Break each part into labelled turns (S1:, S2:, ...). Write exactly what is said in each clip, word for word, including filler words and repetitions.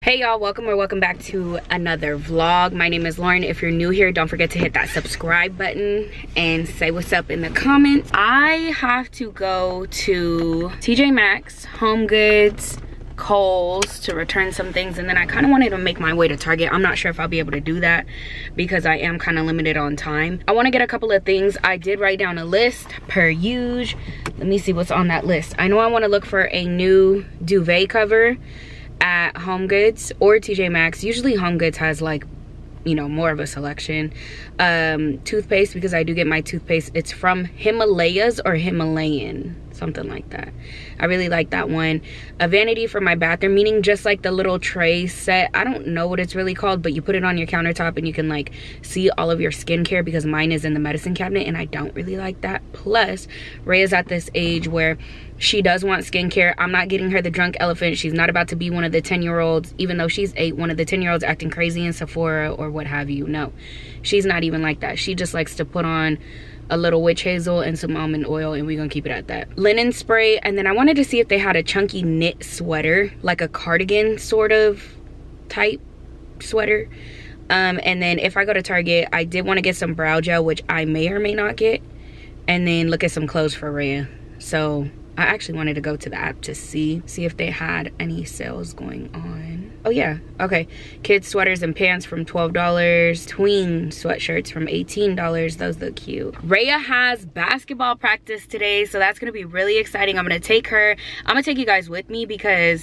S1: Hey y'all, welcome or welcome back to another vlog. My name is Lauren. If you're new here, don't forget to hit that subscribe button and say what's up in the comments. I have to go to T J Maxx, Home Goods, Kohl's to return some things, and then I kind of wanted to make my way to Target. I'm not sure if I'll be able to do that because I am kind of limited on time. I want to get a couple of things. I did write down a list per usual. Let me see what's on that list. I know I want to look for a new duvet cover at Home Goods or T J Maxx. Usually Home Goods has, like, you know, more of a selection. Um toothpaste, because I do get my toothpaste. It's from Himalayas or Himalayan, something like that. I really like that one. A vanity for my bathroom, meaning just like the little tray set. I don't know what it's really called, but you put it on your countertop and you can like see all of your skincare, because mine is in the medicine cabinet and I don't really like that. Plus, Rhea's at this age where she does want skincare. I'm not getting her the drunk elephant. She's not about to be one of the ten year olds, even though she's eight, one of the ten year olds acting crazy in Sephora or what have you. No, she's not even like that. She just likes to put on a little witch hazel and some almond oil, and we're gonna keep it at that. Linen spray, and then I wanted to see if they had a chunky knit sweater, like a cardigan sort of type sweater. Um, and then if I go to Target, I did want to get some brow gel, which I may or may not get, and then look at some clothes for Rhea. So I actually wanted to go to the app to see see if they had any sales going on. Oh yeah, okay. Kids sweaters and pants from twelve dollars. Tween sweatshirts from eighteen dollars. Those look cute. Rhea has basketball practice today, so that's gonna be really exciting. I'm gonna take her. I'm gonna take you guys with me because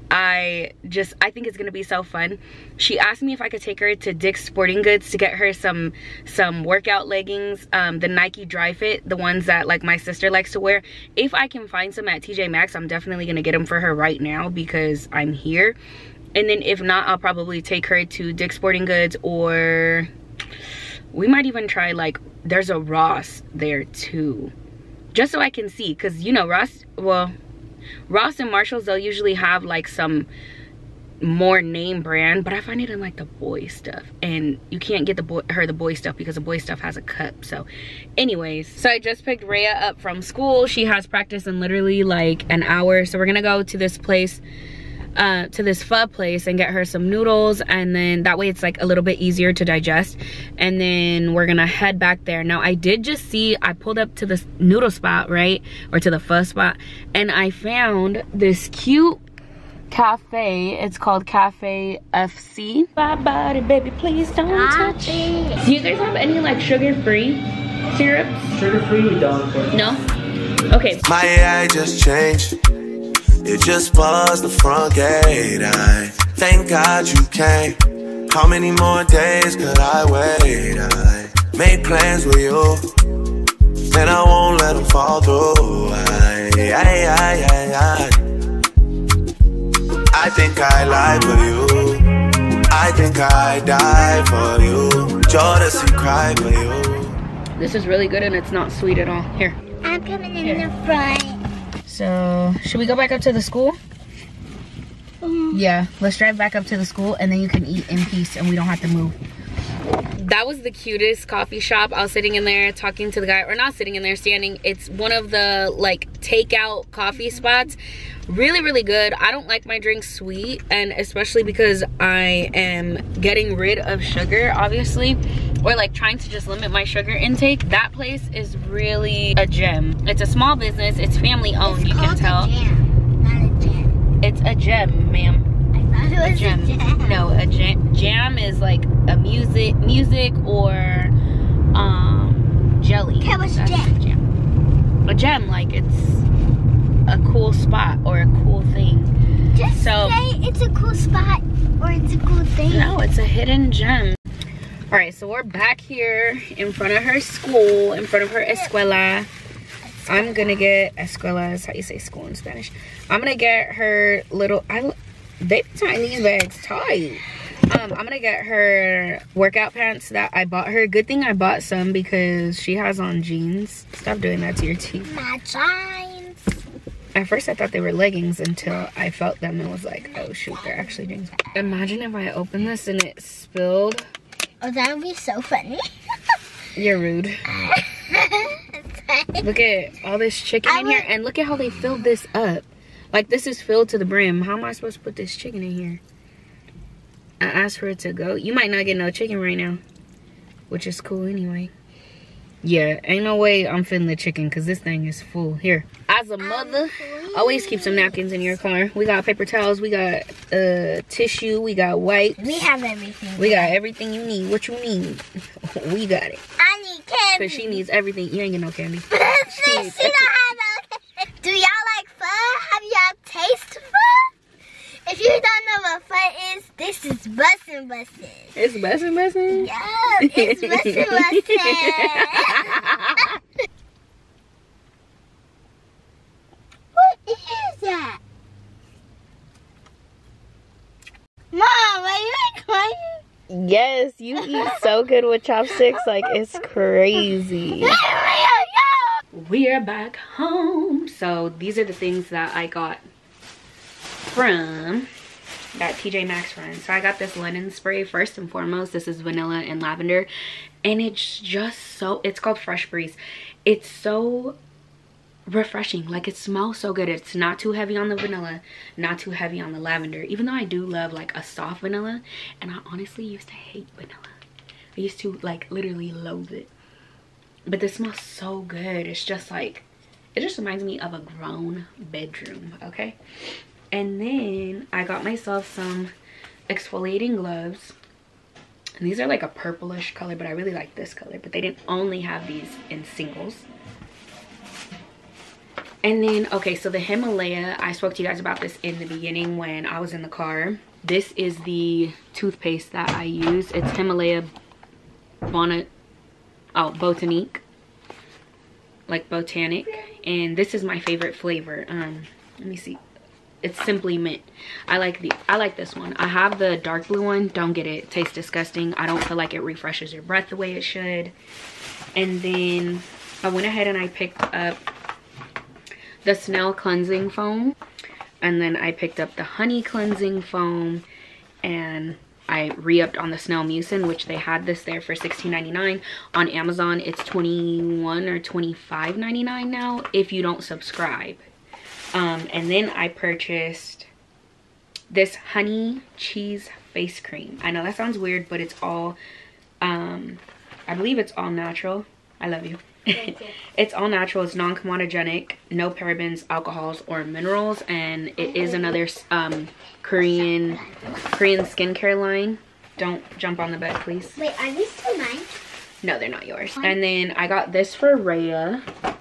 S1: I just, I think it's gonna be so fun. She asked me if I could take her to Dick's Sporting Goods to get her some some workout leggings, um, the Nike Dry Fit, the ones that like my sister likes to wear. If I can find some at T J Maxx, I'm definitely gonna get them for her right now because I'm here. And then if not, I'll probably take her to Dick's Sporting Goods, or we might even try, like, there's a Ross there too, just so I can see, because you know Ross, well, Ross and Marshalls, they'll usually have like some more name brand, but I find it in like the boy stuff, and you can't get the boy her the boy stuff because the boy stuff has a cup. So anyways, so I just picked Rhea up from school. She has practice in literally like an hour, so we're gonna go to this place, uh to this pho place, and get her some noodles, and then that way it's like a little bit easier to digest, and then we're gonna head back there. Now I did just see, I pulled up to this noodle spot, right, or to the pho spot, and I found this cute cafe. It's called Cafe F C. Bye body baby, please don't touch. Do you guys have any like sugar-free syrups?
S2: Sugar-free we don't.
S1: No? Okay.
S3: My A I just changed. It just buzzed the front gate. I thank God you came. How many more days could I wait? I made plans with you, and I won't let them fall through. I, I, I, I, I. I think I lie for you. I think I die for you. Jodeci cry for you.
S1: This is really good, and it's not sweet at all. Here.
S4: I'm coming in
S1: Here.
S4: the front.
S1: So, should we go back up to the school? Mm-hmm. Yeah, let's drive back up to the school, and then you can eat in peace and we don't have to move. That was the cutest coffee shop. I was sitting in there talking to the guy, or not sitting in there, standing. It's one of the like takeout coffee spots. Really, really good. I don't like my drinks sweet, and especially because I am getting rid of sugar, obviously, or like trying to just limit my sugar intake. That place is really a gem. It's a small business. It's family owned.
S4: It's
S1: you can tell.
S4: A jam, not a gem.
S1: It's a gem, ma'am.
S4: I thought it was
S1: A jam.
S4: a jam.
S1: No, a jam. Jam is like a music, music or um jelly.
S4: Okay, what's
S1: That's
S4: jam?
S1: a gem. A gem, like it's a cool spot or a cool thing.
S4: Just
S1: So-
S4: say it's a cool spot or it's a cool thing.
S1: No, it's a hidden gem. All right, so we're back here in front of her school, in front of her escuela. I'm gonna get, escuela is how you say school in Spanish. I'm gonna get her little, I, they be tying these bags tight. Um, I'm gonna get her workout pants that I bought her. Good thing I bought some because she has on jeans. Stop doing that to your teeth.
S4: My jeans.
S1: At first I thought they were leggings until I felt them and was like, oh shoot, they're actually jeans. Imagine if I opened this and it spilled.
S4: Oh, that would be so funny.
S1: You're rude. Look at all this chicken
S4: I
S1: in here,
S4: would-
S1: and look at how they filled this up. Like, this is filled to the brim. How am I supposed to put this chicken in here? I asked for it to go. You might not get no chicken right now, which is cool anyway. Yeah, ain't no way I'm feeding the chicken because this thing is full. Here, as a mother, always keep some napkins in your car. We got paper towels, we got uh tissue, we got wipes.
S4: We have everything.
S1: We got everything you need. What you need, we got it.
S4: I need candy.
S1: Cause she needs everything. You ain't get no candy.
S4: she, she don't have no candy. Do y'all like pho? Have y'all tasted pho? If you don't know what pho is, this is bussin' bussin'.
S1: It's bussin' bussin'?
S4: Yeah, it's bussin' bussin'. What is that? Mom, are you recording?
S1: Yes, you eat so good with chopsticks, like it's crazy. We are back home. So these are the things that I got from that T J Maxx run. So I got this linen spray. First and foremost, this is vanilla and lavender, and it's just so, it's called Fresh Breeze. It's so refreshing. Like, it smells so good. It's not too heavy on the vanilla, not too heavy on the lavender, even though I do love like a soft vanilla, and I honestly used to hate vanilla. I used to like literally loathe it, but this smells so good. It's just like, it just reminds me of a grown bedroom. Okay. And then I got myself some exfoliating gloves, and these are like a purplish color, but I really like this color, but they didn't only have these in singles. And then, okay, so the Himalaya, I spoke to you guys about this in the beginning when I was in the car. This is the toothpaste that I use. It's Himalaya Bonnet, oh, Botanique, like botanic. And this is my favorite flavor. Um, let me see. It's Simply Mint. I like the, I like this one. I have the dark blue one. Don't get it. It tastes disgusting. I don't feel like it refreshes your breath the way it should. And then I went ahead and I picked up the Snail Cleansing Foam, and then I picked up the Honey Cleansing Foam, and I re-upped on the Snail Mucin, which they had this there for sixteen ninety-nine. On Amazon it's twenty-one or twenty-five ninety-nine now if you don't subscribe. Um, and then I purchased this honey cheese face cream. I know that sounds weird, but it's all um, I believe it's all natural. I love you. It's all natural. It's non-comedogenic, no parabens, alcohols, or minerals, and it is another um, Korean Korean skincare line. Don't jump on the bed, please.
S4: Wait, are these still mine?
S1: No, they're not yours. And then I got this for Rhea.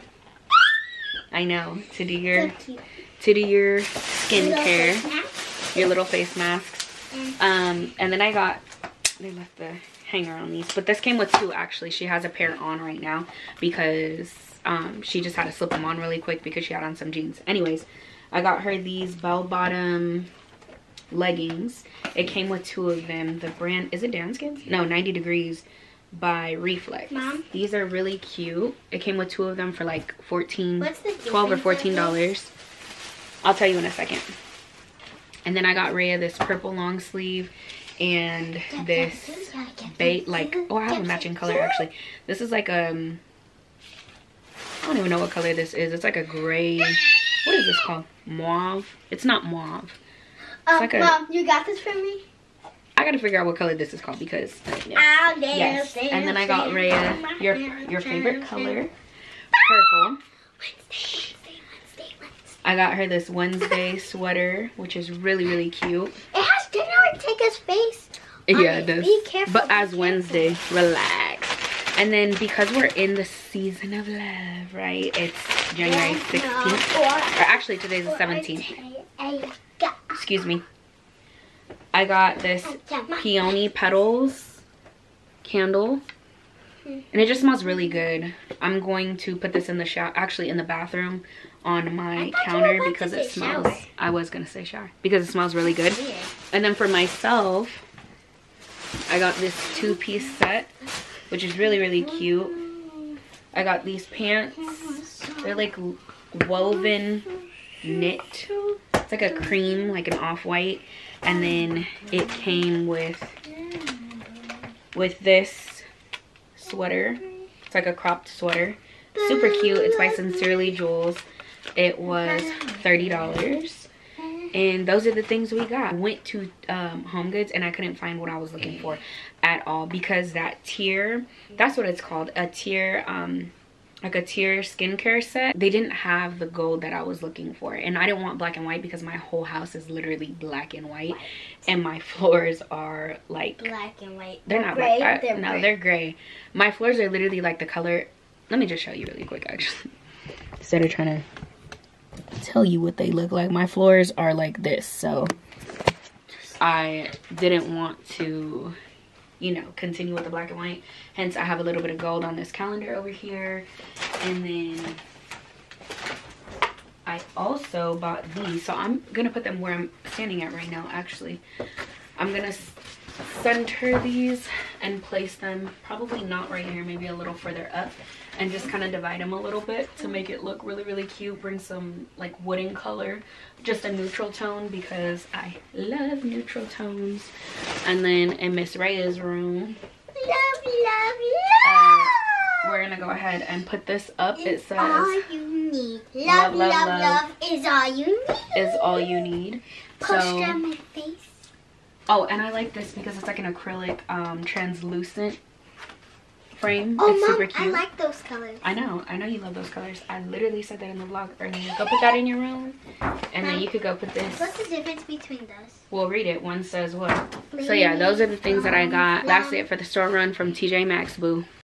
S1: I know, to do your
S4: So
S1: to do your skincare, your little face masks. Um, and then I got, they left the hanger on these, but this came with two actually. She has a pair on right now because um she just had to slip them on really quick because she had on some jeans. Anyways, I got her these bell bottom leggings. It came with two of them. The brand, is it Danskins? No, ninety degrees by Reflex.
S4: Mom?
S1: These are really cute. It came with two of them for like fourteen,
S4: What's the
S1: twelve or fourteen dollars. I'll tell you in a second. And then I got Rhea this purple long sleeve and this bait, like, oh, I have a matching color actually. This is like um I don't even know what color this is. It's like a gray, what is this called? Mauve? It's not mauve. It's
S4: um,
S1: like a,
S4: Mom, you got this for me?
S1: I gotta figure out what color this is called because uh, yeah.
S4: I'll dance,
S1: Yes.
S4: dance,
S1: And then I got
S4: dance,
S1: Rhea
S4: dance,
S1: your
S4: dance,
S1: your favorite
S4: dance,
S1: color,
S4: dance.
S1: purple.
S4: Wednesday, Wednesday, Wednesday.
S1: I got her this Wednesday sweater, which is really, really cute.
S4: It has dinner and take his face.
S1: Yeah,
S4: it.
S1: it does.
S4: Be careful.
S1: But
S4: be
S1: as
S4: careful.
S1: Wednesday, relax. And then because we're in the season of love, right? It's January sixteenth. Or actually, today's the seventeenth. Excuse me. I got this peony petals candle. And it just smells really good. I'm going to put this in the shower, actually in the bathroom on my counter because it smells, shower. I was gonna say shower, because it smells really good.
S4: Yeah.
S1: And then for myself, I got this two-piece set, which is really, really cute. I got these pants. They're like woven knit. It's like a cream, like an off-white. And then it came with, with this sweater. It's like a cropped sweater. Super cute. It's by Sincerely Jules. It was thirty dollars. and those are the things we got. I went to um, Home Goods and I couldn't find what I was looking for at all, because that tier, that's what it's called, a tier, um, like a tier skincare set, they didn't have the gold that I was looking for. And I didn't want black and white because my whole house is literally black and white, and my floors are like
S4: black and white.
S1: They're, they're not
S4: gray.
S1: black. I,
S4: they're
S1: no,
S4: gray.
S1: they're gray. My floors are literally like the color. Let me just show you really quick, actually, instead of trying to tell you what they look like. My floors are like this, so I didn't want to, you know, continue with the black and white. Hence, I have a little bit of gold on this calendar over here. And then I also bought these. So I'm going to put them where I'm standing at right now, actually. I'm going to center these and place them probably not right here, maybe a little further up, and just kind of divide them a little bit to make it look really, really cute. Bring some like wooden color, just a neutral tone, because I love neutral tones. And then in Miss Raya's room,
S4: Love, love,
S1: uh,
S4: love.
S1: we're gonna go ahead and put this up. It
S4: It's
S1: says
S4: all you need.
S1: Love,
S4: Love,
S1: love,
S4: love,
S1: love.
S4: love is all you need.
S1: is all you need.
S4: Poster
S1: So,
S4: on my face.
S1: oh, and I like this because it's like an acrylic um, translucent frame.
S4: Oh,
S1: it's
S4: Mom,
S1: super cute.
S4: I like those colors.
S1: I know, I know you love those colors. I literally said that in the vlog earlier. Go put that in your room, and then you could go put this.
S4: What's the difference between those?
S1: We'll read it. One says what. So yeah, those are the things that I got. That's it for the store run from T J Maxx, boo.